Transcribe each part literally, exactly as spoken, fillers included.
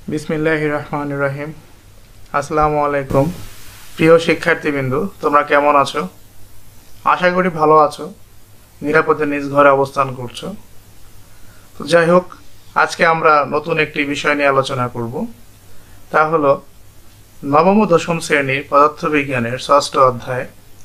বিসমিল্লাহির রহমানির রহিম। আসসালামু আলাইকুম প্রিয় শিক্ষার্থীবৃন্দু, তোমরা কেমন আছো? আশা করি ভালো আছো, নিরাপদে নিজ ঘরে অবস্থান করছো। তো যাই হোক, আজকে আমরা নতুন একটি বিষয় নিয়ে আলোচনা করব। তা হলো নবম ও দশম শ্রেণীর পদার্থবিজ্ঞানের ষষ্ঠ অধ্যায়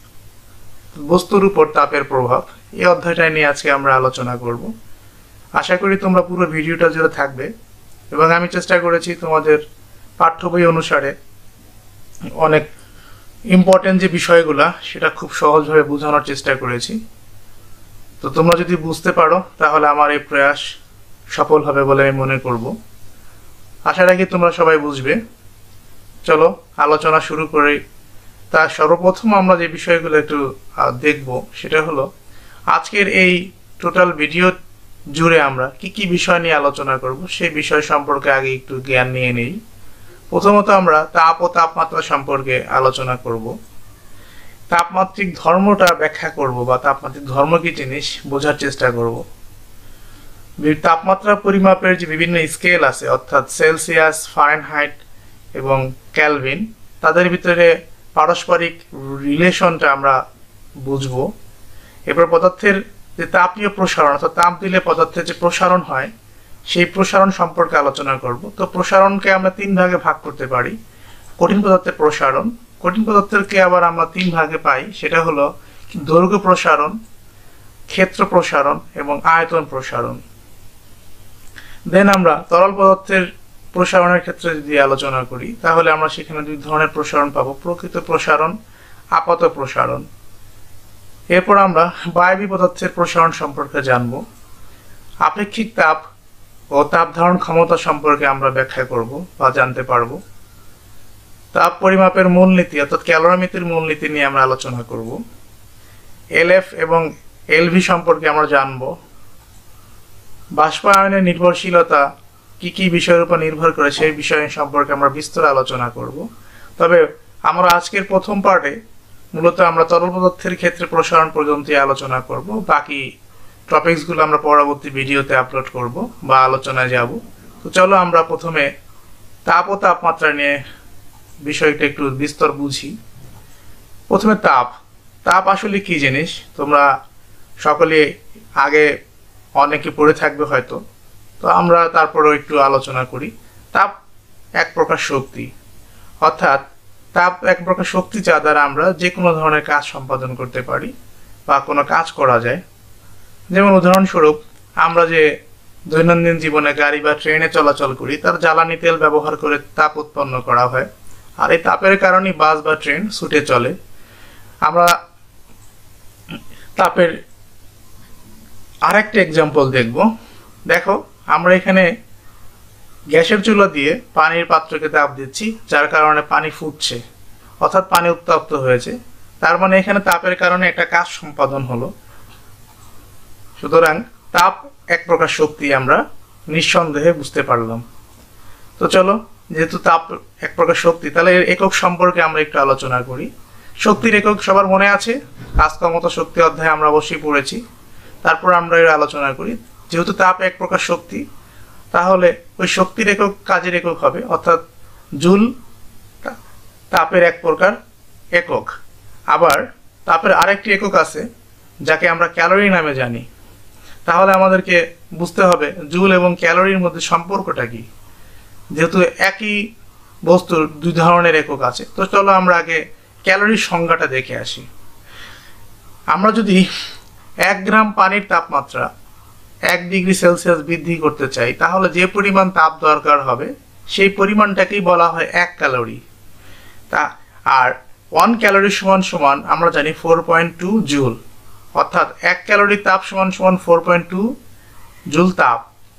বস্তুর উপর তাপের প্রভাব। এই অধ্যায়টা নিয়ে আজকে আমরা আলোচনা করব। আশা করি তোমরা পুরো ভিডিওটা জুড়ে থাকবে এবং আমি চেষ্টা করেছি তোমাদের পাঠ্য বই অনুসারে অনেক ইম্পর্টেন্ট যে বিষয়গুলো সেটা খুব সহজভাবে বোঝানোর চেষ্টা করেছি। তো তোমরা যদি বুঝতে পারো তাহলে আমার এই প্রয়াস সফল হবে বলে আমি মনে করব। আশা রাখি তোমরা সবাই বুঝবে। চলো আলোচনা শুরু করি। তা সর্বপ্রথম আমরা যে বিষয়গুলো একটু দেখব সেটা হলো আজকের এই টোটাল ভিডিও জুড়ে আমরা কি কি বিষয় নিয়ে আলোচনা করব সেই বিষয় সম্পর্কে আগে একটু জ্ঞান নিয়ে নেই। প্রথমত আমরা তাপ ও তাপমাত্রা সম্পর্কে আলোচনা করব। তাপমাত্রিক ধর্মটা ব্যাখ্যা করব বা তাপমাত্রিক ধর্ম কি জিনিস বোঝার চেষ্টা করব। তাপমাত্রা পরিমাপের যে বিভিন্ন স্কেল আছে অর্থাৎ সেলসিয়াস, ফারেনহাইট এবং কেলভিন, তাদের ভিতরে পারস্পরিক রিলেশনটা আমরা বুঝবো। এরপর পদার্থের যে তাপীয় প্রসারণ অর্থাৎ তাপ দিলে পদার্থের যে প্রসারণ হয় সেই প্রসারণ সম্পর্কে আলোচনা করব। তো প্রসারণকে আমরা তিন ভাগে ভাগ করতে পারি। কঠিন পদার্থের প্রসারণ, কঠিন পদার্থকে আবার আমরা তিন ভাগে পাই, সেটা হলো দৈর্ঘ্য প্রসারণ, ক্ষেত্র প্রসারণ এবং আয়তন প্রসারণ। দেন আমরা তরল পদার্থের প্রসারণের ক্ষেত্রে যদি আলোচনা করি তাহলে আমরা সেখানে দুই ধরনের প্রসারণ পাবো, প্রকৃত প্রসারণ, আপাত প্রসারণ। এরপর আমরা বায়বীয় পদার্থের প্রসারণ সম্পর্কে জানব। আপেক্ষিক তাপ ও তাপ ধারণ ক্ষমতা সম্পর্কে আমরা ব্যাখ্যা করব বা জানতে পারবো। তাপ পরিমাপের মূলনীতি অর্থাৎ ক্যালোরিমিটারের মূলনীতি নিয়ে আমরা আলোচনা করব। এলএফ এবং এলভি সম্পর্কে আমরা জানব। বাষ্পায়নের নির্ভরশীলতা কি কি বিষয়ের উপর নির্ভর করে সেই বিষয় সম্পর্কে আমরা বিস্তর আলোচনা করব। তবে আমরা আজকের প্রথম পার্টে মূলত আমরা তরল পদার্থের ক্ষেত্রে প্রসারণ পর্যন্ত আলোচনা করব। বাকি টপিকসগুলো আমরা পরবর্তী ভিডিওতে আপলোড করব বা আলোচনায় যাব। তো চলো আমরা প্রথমে তাপ ও তাপমাত্রা নিয়ে বিষয়টা একটু বিস্তর বুঝি। প্রথমে তাপ তাপ আসলে কি জিনিস তোমরা সকলে আগে অনেকে পড়ে থাকবে হয়তো, তো আমরা তারপরেও একটু আলোচনা করি। তাপ এক প্রকার শক্তি, অর্থাৎ তাপ এক প্রকার শক্তি যা দ্বারা আমরা যে কোনো ধরনের কাজ সম্পাদন করতে পারি বা কোনো কাজ করা যায়। যেমন উদাহরণস্বরূপ আমরা যে দৈনন্দিন জীবনে গাড়ি বা ট্রেনে চলাচল করি তার জ্বালানি তেল ব্যবহার করে তাপ উৎপন্ন করা হয়, আর এই তাপের কারণেই বাস বা ট্রেন ছুটে চলে। আমরা তাপের আরেকটা এক্সাম্পল দেখব। দেখো আমরা এখানে গ্যাসের চুলা দিয়ে পানির পাত্রকে তাপ দিচ্ছি, যার কারণে পানি ফুটছে অর্থাৎ পানি উত্তপ্ত হয়েছে। তার মানে এখানে তাপের কারণে একটা কাজ সম্পাদন হলো। সুতরাং তাপ এক প্রকার শক্তি আমরা নিঃসন্দেহে বুঝতে পারলাম। তো চলো, যেহেতু তাপ এক প্রকার শক্তি তাহলে এর একক সম্পর্কে আমরা একটু আলোচনা করি। শক্তির একক সবার মনে আছে, কাজ ক্ষমতা শক্তি অধ্যায়ে আমরা অবশ্যই পড়েছি। তারপর আমরা এর আলোচনা করি। যেহেতু তাপ এক প্রকার শক্তি তাহলে ওই শক্তির একক কাজের একক হবে, অর্থাৎ জুল তাপের এক প্রকার একক। আবার তাপের আরেকটি একক আছে যাকে আমরা ক্যালোরি নামে জানি। তাহলে আমাদেরকে বুঝতে হবে জুল এবং ক্যালোরির মধ্যে সম্পর্কটা কি। যেহেতু একই বস্তুর দুই ধরনের একক আছে, তো চলো আমরা আগে ক্যালোরির সংজ্ঞাটা দেখে আসি। আমরা যদি এক গ্রাম পানির তাপমাত্রা এক ডিগ্রি সেলসিয়াস বৃদ্ধি করতে চাই তাহলে যে পরিমাণ তাপ দরকার হবে সেই পরিমাণটাকেই বলা হয় এক ক্যালোরি। তা আর ওয়ান ক্যালোরি সমান সমান আমরা জানি ফোর পয়েন্ট টু জুল, অর্থাৎ এক ক্যালোরি তাপ সমান সমান ফোর পয়েন্ট টু জুল তাপ।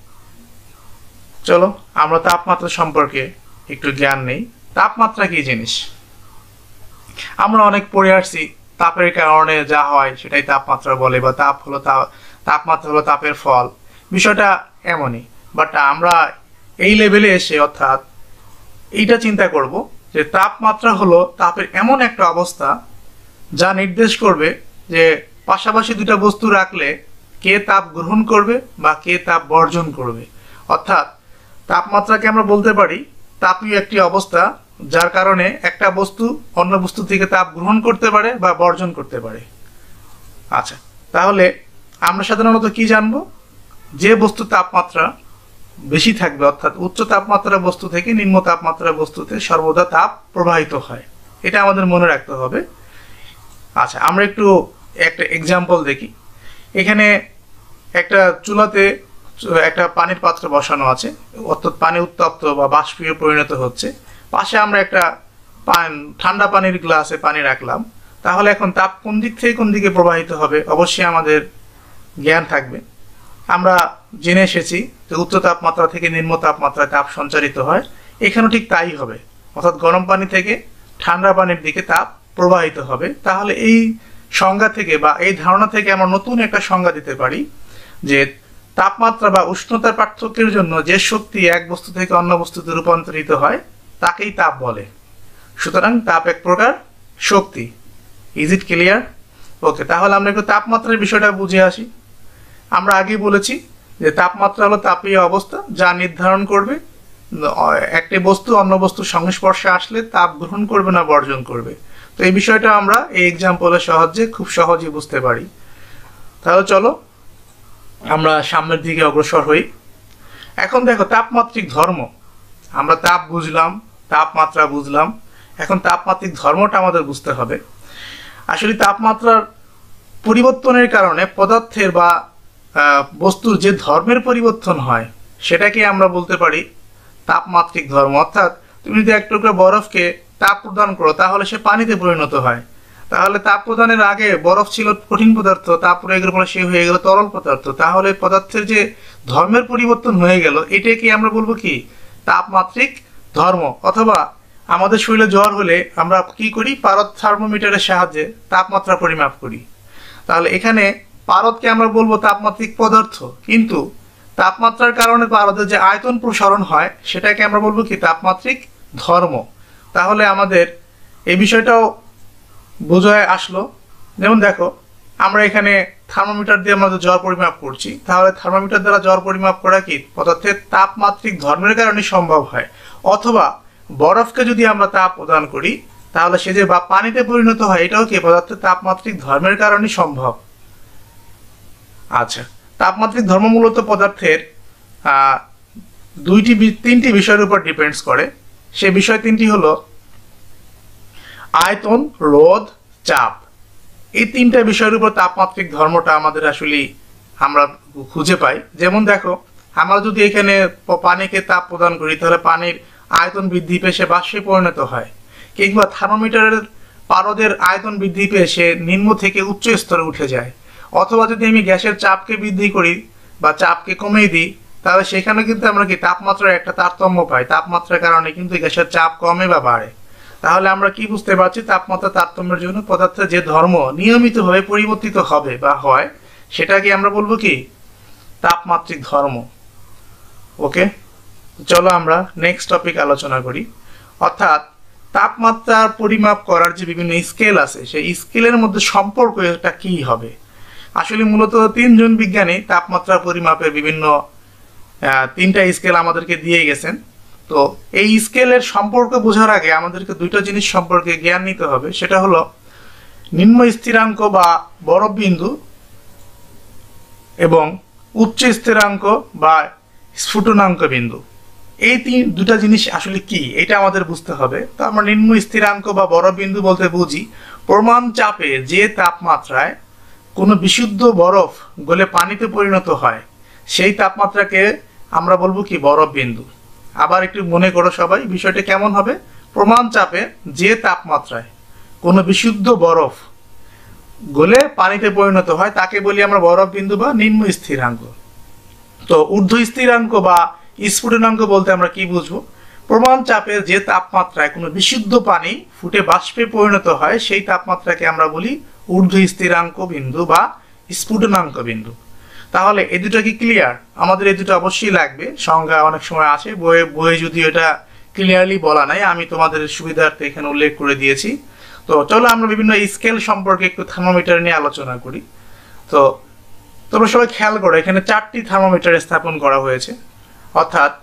চলো আমরা তাপমাত্রা সম্পর্কে একটু জ্ঞান নেই। তাপমাত্রা কি জিনিস আমরা অনেক পড়ে আসছি। তাপের কারণে যা হয় সেটাই তাপমাত্রা বলে, বা তাপ হলো তাপমাত্রা হলো তাপের ফল। বিষয়টা এমনই, বাট আমরা এই লেভেলে এসে অর্থাৎ এইটা চিন্তা করব যে তাপমাত্রা হলো তাপের এমন একটা অবস্থা যা নির্দেশ করবে যে পাশাপাশি দুটা বস্তু রাখলে কে তাপ গ্রহণ করবে বা কে তাপ বর্জন করবে। অর্থাৎ তাপমাত্রাকে আমরা বলতে পারি তাপীয় একটি অবস্থা, যার কারণে একটা বস্তু অন্য বস্তু থেকে তাপ গ্রহণ করতে পারে বা বর্জন করতে পারে। আচ্ছা, তাহলে আমরা সাধারণত কি জানবো? যে বস্তুর তাপমাত্রা বেশি থাকবে, অর্থাৎ উচ্চ তাপমাত্রার বস্তু থেকে নিম্ন তাপমাত্রার বস্তুতে সর্বদা তাপ প্রবাহিত হয়, এটা আমাদের মনে রাখতে হবে। আচ্ছা, আমরা একটু একটা এক্সাম্পল দেখি। এখানে একটা চুলাতে একটা পানির পাত্র বসানো আছে, অর্থাৎ পানি উত্তপ্ত বা বাষ্পীয় পরিণত হচ্ছে। পাশে আমরা একটা ঠান্ডা পানির গ্লাসে পানি রাখলাম। তাহলে এখন তাপ কোন দিক থেকে কোন দিকে প্রবাহিত হবে অবশ্যই আমাদের জ্ঞান থাকবে। আমরা জেনে এসেছি যে উচ্চ তাপমাত্রা থেকে নিম্ন তাপমাত্রায় তাপ সঞ্চারিত হয়, এখানেও ঠিক তাই হবে, অর্থাৎ গরম পানি থেকে ঠান্ডা পানির দিকে তাপ প্রবাহিত হবে। তাহলে এই সংজ্ঞা থেকে বা এই ধারণা থেকে আমরা নতুন একটা সংজ্ঞা দিতে পারি যে তাপমাত্রা বা উষ্ণতার পার্থক্যের জন্য যে শক্তি এক বস্তু থেকে অন্য বস্তুতে রূপান্তরিত হয় তাকেই তাপ বলে। সুতরাং তাপ এক প্রকার শক্তি। Is it clear? ওকে, তাহলে আমরা একটু তাপমাত্রার বিষয়টা বুঝে আসি। আমরা আগেই বলেছি যে তাপমাত্রা হলো তাপীয় অবস্থা যা নির্ধারণ করবে একটি বস্তু অন্য বস্তুর সংস্পর্শে আসলে তাপ গ্রহণ করবে না বর্জন করবে। তো এই বিষয়টা আমরা এই এক্সাম্পলের সাহায্যে খুব সহজেই বুঝতে পারি। তাহলে চলো আমরা সামনের দিকে অগ্রসর হই। এখন দেখো তাপমাত্রিক ধর্ম, আমরা তাপ বুঝলাম, তাপমাত্রা বুঝলাম, এখন তাপমাত্রিক ধর্মটা আমাদের বুঝতে হবে। আসলে তাপমাত্রার পরিবর্তনের কারণে পদার্থের বা বস্তুর যে ধর্মের পরিবর্তন হয় সেটাকে আমরা বলতে পারি তাপমাত্রিক ধর্ম। অর্থাৎ তুমি যদি এক টুকরো বরফকে তাপ প্রদান করো তাহলে সে পানিতে পরিণত হয়। তাহলে তাপ প্রদানের আগে বরফ ছিল কঠিন পদার্থ, তাপ প্রয়োগের ফলে সে হয়ে গেল তরল পদার্থ। তাহলে পদার্থের যে ধর্মের পরিবর্তন হয়ে গেল এটাকে আমরা বলবো কি? তাপমাত্রিক ধর্ম। অথবা আমাদের শরীরে জ্বর হলে আমরা কি করি? পারদ থার্মোমিটারের সাহায্যে তাপমাত্রা পরিমাপ করি। তাহলে এখানে পারদকে আমরা বলবো তাপমাত্রিক পদার্থ, কিন্তু তাপমাত্রার কারণে পারদের যে আয়তন প্রসারণ হয় সেটাকে আমরা বলবো কি? তাপমাত্রিক ধর্ম। তাহলে আমাদের এই বিষয়টাও বোঝায় আসলো। যেমন দেখো, আমরা এখানে থার্মোমিটার দিয়ে আমরা জ্বর পরিমাপ করছি, তাহলে থার্মোমিটার দ্বারা জ্বর পরিমাপ করা কি? পদার্থের তাপমাত্রিক ধর্মের কারণে সম্ভব হয়। অথবা বরফকে যদি আমরা তাপ প্রদান করি তাহলে সে যে বা পানিতে পরিণত হয় এটাও কি? পদার্থের তাপমাত্রিক ধর্মের কারণে সম্ভব। আচ্ছা, তাপমাত্রিক ধর্ম মূলত পদার্থের আহ দুইটি তিনটি বিষয়ের উপর ডিপেন্ডস করে। সে বিষয় তিনটি হলো আয়তন, রোধ, চাপ। এই তিনটা বিষয়ের উপর তাপমাত্রিক ধর্মটা আমাদের আসলে আমরা খুঁজে পাই। যেমন দেখো, আমরা যদি এখানে পানিকে তাপ প্রদান করি তাহলে পানির আয়তন বৃদ্ধি পেয়ে সে বাষ্পে পরিণত হয়, কিংবা থার্মোমিটারের পারদের আয়তন বৃদ্ধি পেয়ে সে নিম্ন থেকে উচ্চ স্তরে উঠে যায়। অথবা যদি আমি গ্যাসের চাপকে বৃদ্ধি করি বা চাপকে কমিয়ে দিই তাহলে সেখানে কিন্তু আমরা কি? তাপমাত্রার একটা তারতম্য পাই। তাপমাত্রার কারণে কিন্তু গ্যাসের চাপ কমে বা বাড়ে। তাহলে আমরা কি বুঝতে পারছি? তাপমাত্রা তারতম্যের জন্য পদার্থের যে ধর্ম নিয়মিতভাবে পরিবর্তিত হবে বা হয় সেটাকে আমরা বলবো কি? তাপমাত্রিক ধর্ম। ওকে, চলো আমরা নেক্সট টপিক আলোচনা করি। অর্থাৎ তাপমাত্রার পরিমাপ করার যে বিভিন্ন স্কেল আছে সেই স্কেলের মধ্যে সম্পর্ক এটা কি হবে? আসলে মূলত তিনজন বিজ্ঞানী তাপমাত্রা পরিমাপের বিভিন্ন তিনটা স্কেল আমাদেরকে দিয়ে গেছেন। তো এই স্কেলের সম্পর্ক বোঝার আগে আমাদেরকে দুইটা জিনিস সম্পর্কে জ্ঞান নিতে হবে। সেটা হলো নিম্ন স্থিরাঙ্ক বা বরফ বিন্দু এবং উচ্চ স্থিরাঙ্ক বা স্ফুটনাঙ্ক বিন্দু। এই তিন দুটা জিনিস আসলে কি এটা আমাদের বুঝতে হবে। তো আমরা নিম্ন স্থিরাঙ্ক বা বরফ বিন্দু বলতে বুঝি প্রমাণ চাপে যে তাপমাত্রায় কোনো বিশুদ্ধ বরফ গলে পানিতে পরিণত হয় সেই তাপমাত্রাকে আমরা বলবো কি? বরফ বিন্দু। আবার একটু মনে করো সবাই, বিষয়টা কেমন হবে? প্রমাণ চাপে যে তাপমাত্রায় কোনো বিশুদ্ধ বরফ গলে পানিতে পরিণত হয় তাকে বলি আমরা বরফ বিন্দু বা নিম্ন স্থিরাঙ্ক। তো ঊর্ধ্ব স্থিরাঙ্ক বা স্ফুটনাঙ্ক বলতে আমরা কি বুঝবো? প্রমাণ চাপে যে তাপমাত্রায় কোনো বিশুদ্ধ পানি ফুটে বাষ্পে পরিণত হয় সেই তাপমাত্রাকে আমরা বলি ঊর্ধ্ব স্থিরাঙ্ক বিন্দু বা স্ফুটনাঙ্ক বিন্দু। তাহলে এই দুটো কি ক্লিয়ার? আমাদের এই দুটো অবশ্যই লাগবে, সংজ্ঞা অনেক সময় আছে বইয়ে বইয়ে যদি এটা ক্লিয়ারলি বলা নাই, আমি তোমাদের সুবিধার্থে এখানে উল্লেখ করে দিয়েছি। তো চলো আমরা বিভিন্ন স্কেল সম্পর্কে একটু থার্মোমিটার নিয়ে আলোচনা করি। তো তোমরা সবাই খেয়াল করো, এখানে চারটি থার্মোমিটার স্থাপন করা হয়েছে। অর্থাৎ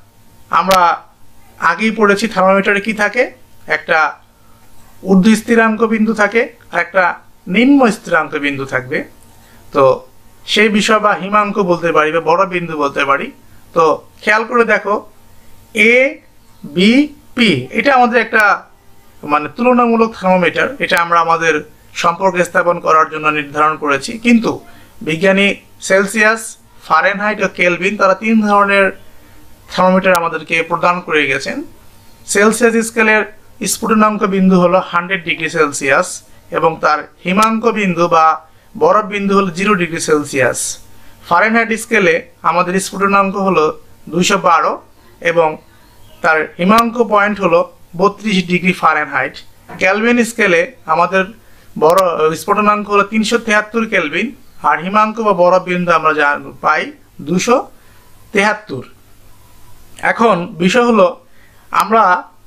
আমরা আগেই পড়েছি থার্মোমিটারে কি থাকে, একটা ঊর্ধ্ব স্থিরাঙ্ক বিন্দু থাকে আর একটা নিম্ন স্থিরাঙ্ক বিন্দু থাকবে। তো সেই বিষয় বা হিমাঙ্ক বলতে পারি বা বড় বিন্দু বলতে পারি। তো খেয়াল করে দেখো এ বি পি এটা আমাদের একটা মানে তুলনামূলক থার্মোমিটার, এটা আমরা আমাদের সম্পর্ক স্থাপন করার জন্য নির্ধারণ করেছি। কিন্তু বিজ্ঞানী সেলসিয়াস, ফারেনহাইট ও কেলভিন তারা তিন ধরনের থার্মোমিটার আমাদেরকে প্রদান করে গেছেন। সেলসিয়াস স্কেলের স্ফুটনাঙ্ক বিন্দু হলো হান্ড্রেড ডিগ্রি সেলসিয়াস এবং তার হিমাঙ্ক বিন্দু বা বরফ বিন্দু হলো জিরো ডিগ্রি সেলসিয়াস। ফারেনহাইট স্কেলে আমাদের স্ফুটনাঙ্ক হলো দুইশো বারো এবং তার হিমাঙ্ক পয়েন্ট হলো বত্রিশ ডিগ্রি ফারেনহাইট। কেলভিন স্কেলে আমাদের বড় স্ফুটনাঙ্ক হলো তিনশো তেহাত্তর কেলভিন আর হিমাঙ্ক বা বরফ বিন্দু আমরা যা পাই দুশো তেহাত্তর। এখন বিষয় হলো আমরা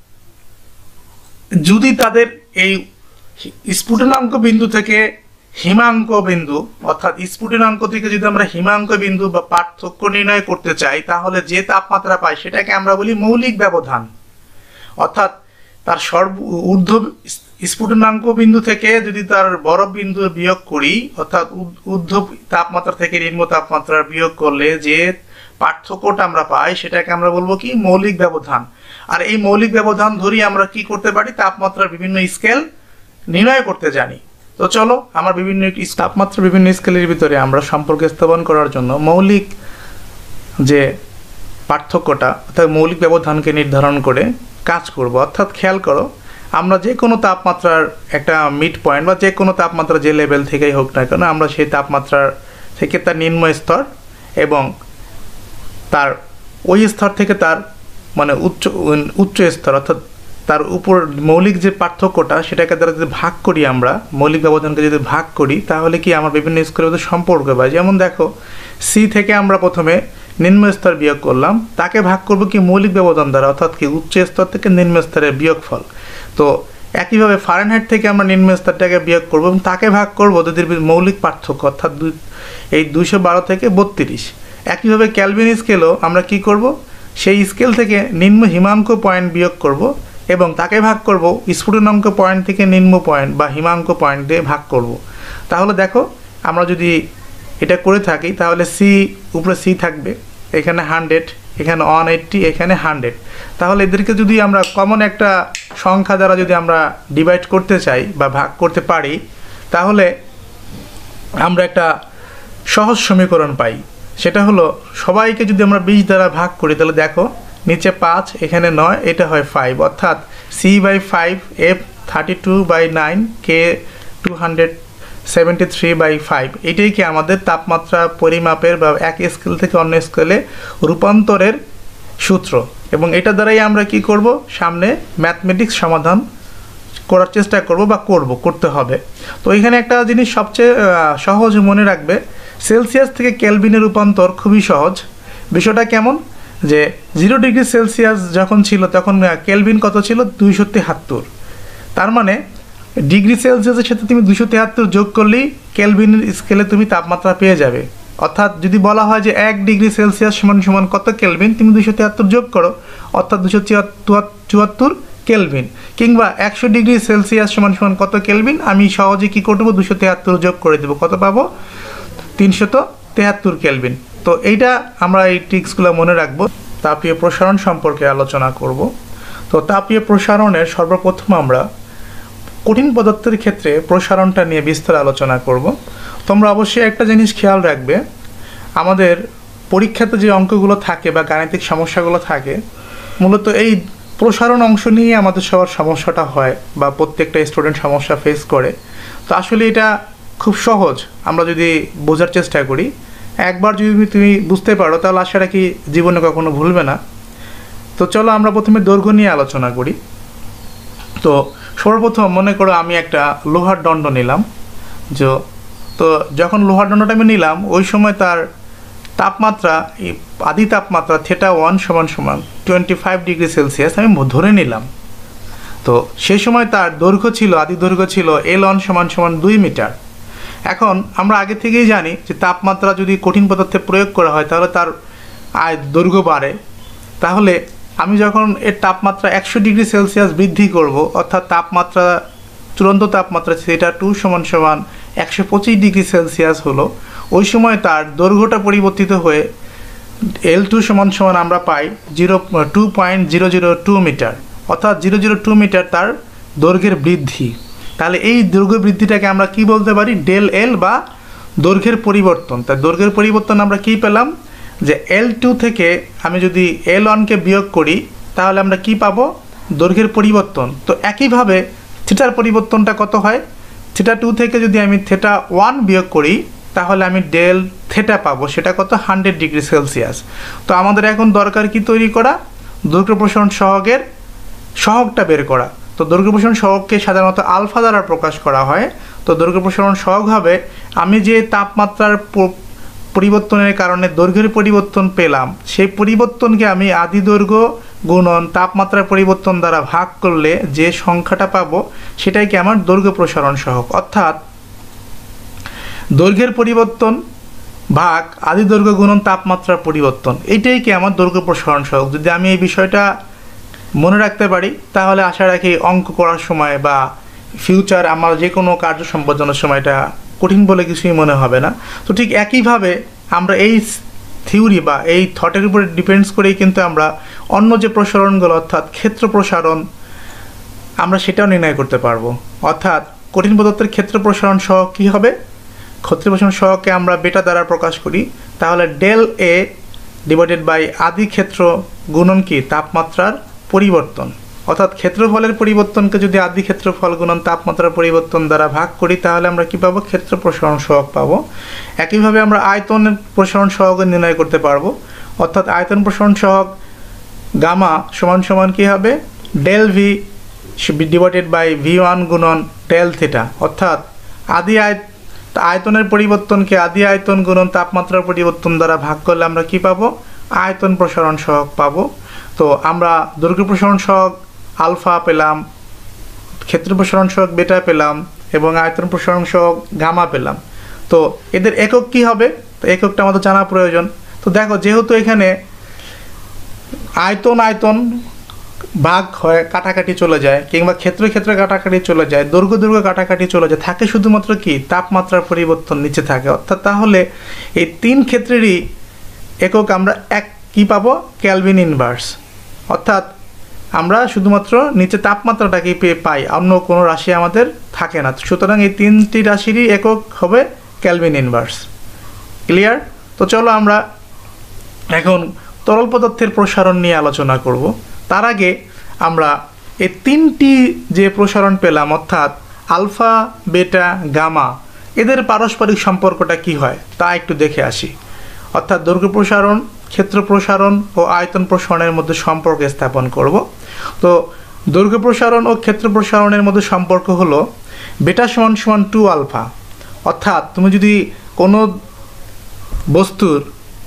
যদি তাদের এই স্ফুটনাঙ্ক বিন্দু থেকে হিমাঙ্ক বিন্দু অর্থাৎ স্ফুটনাঙ্ক থেকে যদি আমরা হিমাঙ্ক বিন্দু বা পার্থক্য নির্ণয় করতে চাই তাহলে যে তাপমাত্রা পাই সেটাকে আমরা বলি মৌলিক ব্যবধান। অর্থাৎ তার সর্ব ঊর্ধ্ব স্ফুটনাঙ্ক বিন্দু থেকে যদি তার বরফ বিন্দু বিয়োগ করি অর্থাৎ ঊর্ধ্ব তাপমাত্রা থেকে নিম্ন তাপমাত্রা বিয়োগ করলে যে পার্থক্যটা আমরা পাই সেটাকে আমরা বলবো কি মৌলিক ব্যবধান। আর এই মৌলিক ব্যবধান ধরি আমরা কি করতে পারি, তাপমাত্রার বিভিন্ন স্কেল নির্ণয় করতে জানি। তো চলো আমরা বিভিন্ন তাপমাত্রার বিভিন্ন স্কেলের ভিতরে আমরা সম্পর্ক স্থাপন করার জন্য মৌলিক যে পার্থক্যটা অর্থাৎ মৌলিক ব্যবধানকে নির্ধারণ করে কাজ করব। অর্থাৎ খেয়াল করো আমরা যে কোনো তাপমাত্রার একটা মিড পয়েন্ট বা যে কোনো তাপমাত্রা যে লেভেল থেকেই হোক না কেন আমরা সেই তাপমাত্রার থেকে তার নিম্ন স্তর এবং তার ওই স্তর থেকে তার মানে উচ্চ উচ্চ স্তর অর্থাৎ তার উপর মৌলিক যে পার্থক্যটা সেটাকে দ্বারা যদি ভাগ করি আমরা মৌলিক ব্যবধানকে যদি ভাগ করি তাহলে কি আমার বিভিন্ন স্কেলের মধ্যে সম্পর্ক পাই। যেমন দেখো সি থেকে আমরা প্রথমে নিম্ন স্তর বিয়োগ করলাম, তাকে ভাগ করব কি মৌলিক ব্যবধান দ্বারা অর্থাৎ কি উচ্চ স্তর থেকে নিম্ন স্তরের বিয়োগফল। তো একইভাবে ফারেনহাইট থেকে আমরা নিম্ন স্তরটাকে বিয়োগ করব এবং তাকে ভাগ করব দুটির মৌলিক পার্থক্য অর্থাৎ দুই এই দুইশো বারো থেকে বত্রিশ। একইভাবে ক্যালভিন স্কেলও আমরা কি করব সেই স্কেল থেকে নিম্ন হিমাঙ্ক পয়েন্ট বিয়োগ করব এবং তাকে ভাগ করব স্ফুটনাঙ্ক পয়েন্ট থেকে নিম্ন পয়েন্ট বা হিমাঙ্ক পয়েন্ট দিয়ে ভাগ করব। তাহলে দেখো আমরা যদি এটা করে থাকি তাহলে সি উপরে সি থাকবে, এখানে হান্ড্রেড, এখানে ওয়ান এইট্টি, এখানে হান্ড্রেড। তাহলে এদেরকে যদি আমরা কমন একটা সংখ্যা দ্বারা যদি আমরা ডিভাইড করতে চাই বা ভাগ করতে পারি তাহলে আমরা একটা সহজ সমীকরণ পাই। সেটা হলো সবাইকে যদি আমরা বিশ দ্বারা ভাগ করি তাহলে দেখো নিচে পাঁচ এখানে নয়, এটা হয় ফাইভ অর্থাৎ C by five F thirty two by nine K two hundred seventy three by five. এটাই কি আমাদের তাপমাত্রা পরিমাপের বা এক স্কেল থেকে অন্য স্কেলে রূপান্তরের সূত্র এবং এটা দ্বারাই আমরা কি করব সামনে ম্যাথমেটিক্স সমাধান করার চেষ্টা করব বা করব করতে হবে। তো এখানে একটা জিনিস সবচেয়ে সহজ মনে রাখবে, সেলসিয়াস থেকে কেলভিনে রূপান্তর খুবই সহজ। বিষয়টা কেমন যে জিরো ডিগ্রি সেলসিয়াস যখন ছিল তখন কেলভিন কত ছিল দুইশো তেহাত্তর। তার মানে ডিগ্রি সেলসিয়াসের সাথে তুমি দুশো তেহাত্তর যোগ করলেই কেলভিনের স্কেলে তুমি তাপমাত্রা পেয়ে যাবে। অর্থাৎ যদি বলা হয় যে এক ডিগ্রি সেলসিয়াস সমান সমান কত কেলভিন, তুমি দুশো তেহাত্তর যোগ করো অর্থাৎ দুশো চুয়াত্তর কেলভিন। কিংবা একশো ডিগ্রি সেলসিয়াস সমান সমান কত কেলভিন, আমি সহজে কী করবো দুশো তেহাত্তর যোগ করে দেবো, কত পাবো তিনশত তেহাত্তর কেলভিন। তো এইটা আমরা এই ট্রিক্সগুলো মনে রাখবো। তাপীয় প্রসারণ সম্পর্কে আলোচনা করব। তো তাপীয় প্রসারণের সর্বপ্রথম আমরা কঠিন পদার্থের ক্ষেত্রে প্রসারণটা নিয়ে বিস্তার আলোচনা করব। তোমরা অবশ্যই একটা জিনিস খেয়াল রাখবে, আমাদের পরীক্ষাতে যে অঙ্কগুলো থাকে বা গাণিতিক সমস্যাগুলো থাকে মূলত এই প্রসারণ অংশ নিয়ে আমাদের সবার সমস্যাটা হয় বা প্রত্যেকটা স্টুডেন্ট সমস্যা ফেস করে। তো আসলে এটা খুব সহজ, আমরা যদি বোঝার চেষ্টা করি, একবার যদি তুমি বুঝতে পারো তাহলে আশা রাখি জীবনে কখনো ভুলবে না। তো চলো আমরা প্রথমে দৈর্ঘ্য নিয়ে আলোচনা করি। তো সর্বপ্রথম মনে করো আমি একটা লোহার দণ্ড নিলাম, যে তো যখন লোহার দণ্ডটা আমি নিলাম ওই সময় তার তাপমাত্রা আদি তাপমাত্রা থেটা ওয়ান সমান সমান টোয়েন্টি ফাইভ ডিগ্রি সেলসিয়াস আমি ধরে নিলাম। তো সেই সময় তার দৈর্ঘ্য ছিল আদি দৈর্ঘ্য ছিল এল ওয়ান সমান সমান দুই মিটার। এখন আমরা আগে থেকেই জানি যে তাপমাত্রা যদি কঠিন পদার্থে প্রয়োগ করা হয় তাহলে তার আয় দৈর্ঘ্য বাড়ে। তাহলে আমি যখন এর তাপমাত্রা একশো ডিগ্রি সেলসিয়াস বৃদ্ধি করব, অর্থাৎ তাপমাত্রা চূড়ান্ত তাপমাত্রা সেটা টু সমান সমান একশো পঁচিশ ডিগ্রি সেলসিয়াস হলো, ওই সময় তার দৈর্ঘ্যটা পরিবর্তিত হয়ে এল টু সমান সমান আমরা পাই zero two point zero zero two meter, অর্থাৎ জিরো জিরো টু মিটার তার দৈর্ঘ্যের বৃদ্ধি। তাহলে এই দৈর্ঘ্য বৃদ্ধিটাকে আমরা কি বলতে পারি? ডেল এল বা দৈর্ঘ্যের পরিবর্তন। তাই দৈর্ঘ্যের পরিবর্তন আমরা কি পেলাম? যে এল টু থেকে আমি যদি এল ওয়ানকে বিয়োগ করি তাহলে আমরা কি পাবো? দৈর্ঘ্যের পরিবর্তন। তো একইভাবে থিটার পরিবর্তনটা কত হয়? থিটা টু থেকে যদি আমি থিটা ওয়ান বিয়োগ করি তাহলে আমি ডেল থিটা পাবো, সেটা কত? Hundred degree Celsius. তো আমাদের এখন দরকার কি তৈরি করা? দৈর্ঘ্য প্রসারণ সহগের সহগটা বের করা। তো দৈর্ঘ্য প্রসারণ সহগকে সাধারণত আলফা দ্বারা প্রকাশ করা হয়। তো দৈর্ঘ্য প্রসারণ সহগ হবে, আমি যে তাপমাত্রার পরিবর্তনের কারণে দৈর্ঘ্যের পরিবর্তন পেলাম, সেই পরিবর্তনকে আমি আদি দৈর্ঘ্য গুণন তাপমাত্রার পরিবর্তন দ্বারা ভাগ করলে যে সংখ্যাটা পাবো সেটাই কি আমার দৈর্ঘ্য প্রসারণ সহগ। অর্থাৎ দৈর্ঘ্যের পরিবর্তন ভাগ আদি দৈর্ঘ্য গুণন তাপমাত্রার পরিবর্তন, এইটাই কি আমার দৈর্ঘ্য প্রসারণ সহগ। যদি আমি এই বিষয়টা মনে রাখতে পারি তাহলে আশা রাখি অঙ্ক করার সময় বা ফিউচার আমার যে কোনো কার্য সম্পাদনের সময়টা কঠিন বলে কিছুই মনে হবে না। তো ঠিক একইভাবে আমরা এই থিওরি বা এই থটের উপরে ডিপেন্ডস করেই কিন্তু আমরা অন্য যে প্রসারণগুলো অর্থাৎ ক্ষেত্র প্রসারণ আমরা সেটাও নির্ণয় করতে পারবো। অর্থাৎ কঠিন পদার্থের ক্ষেত্র প্রসারণ সহগ কী হবে? ক্ষেত্র প্রসারণ সহগকে আমরা বেটা দ্বারা প্রকাশ করি, তাহলে ডেল এ ডিভাইডেড বাই আদি ক্ষেত্র গুণন কি? তাপমাত্রার পরিবর্তন। অর্থাৎ ক্ষেত্রফলের পরিবর্তনকে যদি আদি ক্ষেত্রফল গুণন তাপমাত্রার পরিবর্তন দ্বারা ভাগ করি তাহলে আমরা কি পাবো? ক্ষেত্র প্রসারণ সহগ পাবো। একইভাবে আমরা আয়তনের প্রসারণ সহগ নির্ণয় করতে পারবো। অর্থাৎ আয়তন প্রসারণ সহগ গামা সমান সমান কী হবে? Del V divided by V one গুণন ডেল থিটা। অর্থাৎ আদি আয় আয়তনের পরিবর্তনকে আদি আয়তন গুণন তাপমাত্রার পরিবর্তন দ্বারা ভাগ করলে আমরা কি পাবো? আয়তন প্রসারণ সহগ পাবো। তো আমরা দৈর্ঘ্য প্রসারণ সহগ আলফা পেলাম, ক্ষেত্র প্রসারণ সহগ বেটা পেলাম এবং আয়তন প্রসারণ সহগ গামা পেলাম। তো এদের একক কি হবে? তো এককটা আমাদের জানা প্রয়োজন। তো দেখো, যেহেতু এখানে আয়তন আয়তন ভাগ হয়, কাটাকাটি চলে যায়, কিংবা ক্ষেত্র ক্ষেত্রে কাটাকাটি চলে যায়, দৈর্ঘ্য দৈর্ঘ্য কাটাকাটি চলে যায়, থাকে শুধুমাত্র কি? তাপমাত্রার পরিবর্তন নিচে থাকে। অর্থাৎ তাহলে এই তিন ক্ষেত্রেরই একক আমরা এক কি পাবো? Kelvin inverse. অর্থাৎ আমরা শুধুমাত্র নিচে তাপমাত্রাটাকে পেয়ে পাই, অন্য কোনো রাশি আমাদের থাকে না। সুতরাং এই তিনটি রাশিরই একক হবে ক্যালভিন ইনভার্স। ক্লিয়ার? তো চলো আমরা এখন তরল পদার্থের প্রসারণ নিয়ে আলোচনা করব। তার আগে আমরা এই তিনটি যে প্রসারণ পেলাম অর্থাৎ আলফা বেটা গামা, এদের পারস্পরিক সম্পর্কটা কি হয় তা একটু দেখে আসি। অর্থাৎ দৈর্ঘ্য প্রসারণ, ক্ষেত্র প্রসারণ ও আয়তন প্রসারণের মধ্যে সম্পর্ক স্থাপন করব। তো দৈর্ঘ্য প্রসারণ ও ক্ষেত্র প্রসারণের মধ্যে সম্পর্ক হলো বেটা সমান সমান টু আলফা। অর্থাৎ তুমি যদি কোনো বস্তুর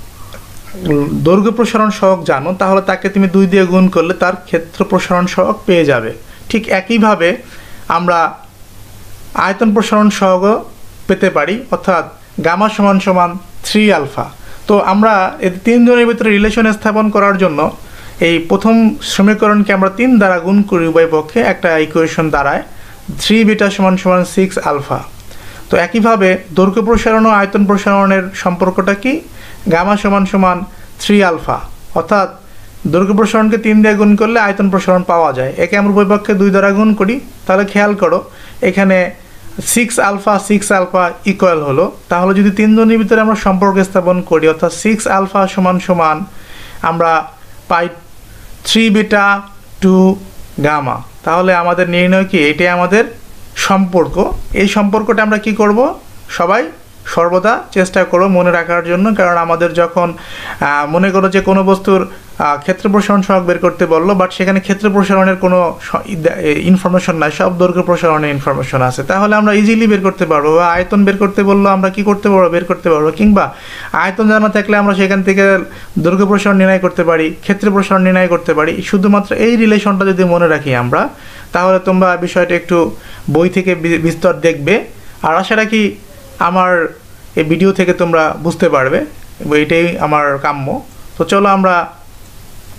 দৈর্ঘ্য প্রসারণ সহগ জানো তাহলে তাকে তুমি দুই দিয়ে গুণ করলে তার ক্ষেত্র প্রসারণ সহগ পেয়ে যাবে। ঠিক একইভাবে আমরা আয়তন প্রসারণ সহগ পেতে পারি, অর্থাৎ গামা সমান সমান থ্রি আলফা। তো আমরা এই তিনজনের ভিতরে রিলেশন স্থাপন করার জন্য এই প্রথম সমীকরণকে আমরা তিন দ্বারা গুণ করি, উভয় পক্ষে একটা ইকুয়েশন দাঁড়ায় থ্রি বিটা সমান সমান সিক্স আলফা। তো একইভাবে দৈর্ঘ্য প্রসারণ ও আয়তন প্রসারণের সম্পর্কটা কি? গামা সমান সমান থ্রি আলফা। অর্থাৎ দৈর্ঘ্য প্রসারণকে তিন দিয়ে গুণ করলে আয়তন প্রসারণ পাওয়া যায়, একে আমরা উভয় পক্ষে দুই দ্বারা গুণ করি। তাহলে খেয়াল করো এখানে six alpha six alpha equal হলো। তাহলে যদি তিনজনের ভিতরে আমরা সম্পর্ক স্থাপন করি অর্থাৎ সিক্স আলফা সমান সমান আমরা পাই থ্রি বিটা টু গামা, তাহলে আমাদের নির্ণয় কি? এটাই আমাদের সম্পর্ক। এই সম্পর্কটা আমরা কি করব? সবাই সর্বদা চেষ্টা করো মনে রাখার জন্য, কারণ আমাদের যখন মনে করো যে কোনো বস্তুর ক্ষেত্র প্রসারণ সহগ বের করতে বললো, বাট সেখানে ক্ষেত্র প্রসারণের কোনো ইনফরমেশন নাই, সব দৈর্ঘ্য প্রসারণের ইনফরমেশন আছে, তাহলে আমরা ইজিলি বের করতে পারবো। বা আয়তন বের করতে বললো আমরা কি করতে পারবো? বের করতে পারবো। কিংবা আয়তন জানা থাকলে আমরা সেখান থেকে দৈর্ঘ্য প্রসারণ নির্ণয় করতে পারি, ক্ষেত্র প্রসারণ নির্ণয় করতে পারি। শুধুমাত্র এই রিলেশনটা যদি মনে রাখি আমরা, তাহলে তোমরা বিষয়টা একটু বই থেকে বিস্তর দেখবে। আর আশা রাখি আমার এই ভিডিও থেকে তোমরা বুঝতে পারবে, এটাই আমার কাম্য। তো চলো আমরা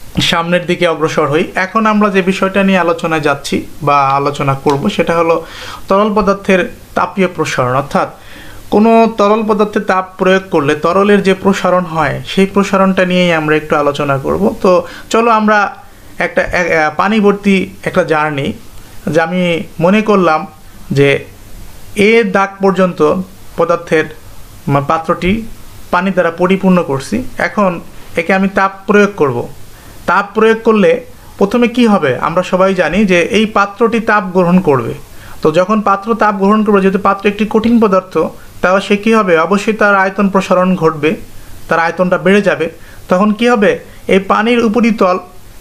সামনের দিকে অগ্রসর হই। এখন আমরা যে বিষয়টা নিয়ে আলোচনায় যাচ্ছি বা আলোচনা করব সেটা হলো তরল পদার্থের তাপীয় প্রসারণ, অর্থাৎ কোনো তরল পদার্থে তাপ প্রয়োগ করলে তরলের যে প্রসারণ হয় সেই প্রসারণটা নিয়েই আমরা একটু আলোচনা করব। তো চলো আমরা একটা পানি ভর্তি একটা জার নিই, যে আমি মনে করলাম যে এ দাগ পর্যন্ত পদার্থের পাত্রটি পানি দ্বারা পরিপূর্ণ করছি। এখন একে আমি তাপ প্রয়োগ করব। তাপ প্রয়োগ করলে প্রথমে কি হবে, আমরা সবাই জানি যে এই পাত্রটি তাপ গ্রহণ করবে। তো যখন পাত্র তাপ গ্রহণ করবে, যেহেতু পাত্র একটি কঠিন পদার্থ, তাহলে সে কী হবে, অবশ্যই তার আয়তন প্রসারণ ঘটবে, তার আয়তনটা বেড়ে যাবে। তখন কি হবে, এই পানির উপরিতল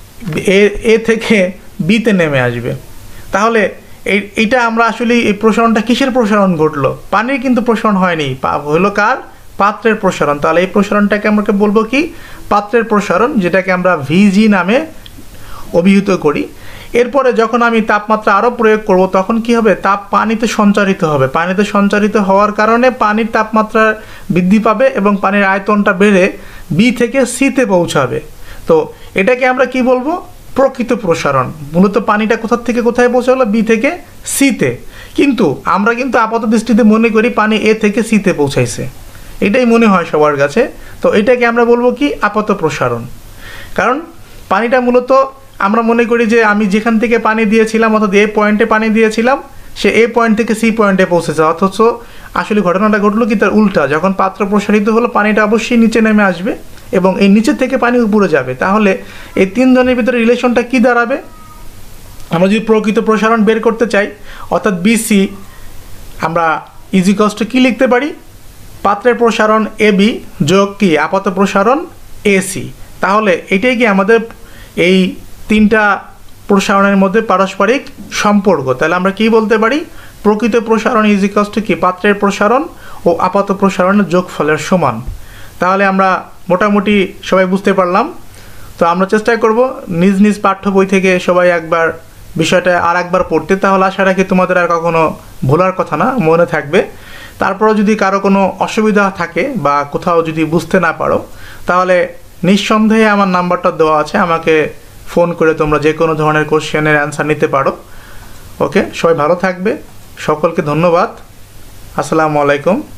এ এ থেকে বিতে নেমে আসবে। তাহলে এই এইটা আমরা আসলে এই প্রসারণটা কিসের প্রসারণ ঘটলো, পানির কিন্তু প্রসারণ হয়নি, হলো কার, পাত্রের প্রসারণ। তাহলে এই প্রসারণটাকে আমরা বলবো কি, পাত্রের প্রসারণ, যেটাকে আমরা ভিজি নামে অভিহিত করি। এরপরে যখন আমি তাপমাত্রা আরও প্রয়োগ করব তখন কি হবে, তাপ পানিতে সঞ্চারিত হবে। পানিতে সঞ্চারিত হওয়ার কারণে পানির তাপমাত্রা বৃদ্ধি পাবে এবং পানির আয়তনটা বেড়ে বি থেকে সিতে পৌঁছাবে। তো এটাকে আমরা কি বলবো, প্রকৃত প্রসারণ। মূলত পানিটা কোথা থেকে কোথায় পৌঁছালো, বি থেকে সিতে। কিন্তু আমরা কিন্তু আপাত দৃষ্টিতে মনে করি পানি এ থেকে সিতে পৌঁছাইছে, এটাই মনে হয় সবার কাছে। তো এটাকে আমরা বলবো কি, আপাত প্রসারণ। কারণ পানিটা মূলত আমরা মনে করি যে আমি যেখান থেকে পানি দিয়েছিলাম, অর্থাৎ এ পয়েন্টে পানি দিয়েছিলাম, সে এ পয়েন্ট থেকে সি পয়েন্টে পৌঁছেছে। অথচ আসলে ঘটনাটা ঘটলো কি, তার উল্টা। যখন পাত্র প্রসারিত হলো, পানিটা অবশ্যই নিচে নেমে আসবে এবং এই নিচে থেকে পানি উপরে যাবে। তাহলে এই তিনজনের ভিতরে রিলেশনটা কি দাঁড়াবে, আমরা যদি প্রকৃত প্রসারণ বের করতে চাই, অর্থাৎ বিসি, আমরা ইজিকলস টু কী লিখতে পারি, পাত্রের প্রসারণ এ বি যোগ কি, আপাত প্রসারণ এসি। তাহলে এটাই কি আমাদের এই তিনটা প্রসারণের মধ্যে পারস্পরিক সম্পর্ক। তাহলে আমরা কি বলতে পারি, প্রকৃত প্রসারণ ইজিকলস টু কি, পাত্রের প্রসারণ ও আপাত প্রসারণের যোগফলের সমান। তাহলে আমরা মোটামুটি সবাই বুঝতে পারলাম। তো আমরা চেষ্টা করব নিজ নিজ পাঠ্য বই থেকে সবাই একবার বিষয়টা আর একবার পড়তে, তাহলে আশা রাখি তোমাদের আর কখনো ভোলার কথা না, মনে থাকবে। তারপরেও যদি কারো কোনো অসুবিধা থাকে বা কোথাও যদি বুঝতে না পারো, তাহলে নিঃসন্দেহে আমার নাম্বারটা দেওয়া আছে, আমাকে ফোন করে তোমরা যে কোনো ধরনের কোশ্চেনের অ্যান্সার নিতে পারো। ওকে, সবাই ভালো থাকবে, সকলকে ধন্যবাদ, আসসালামু আলাইকুম।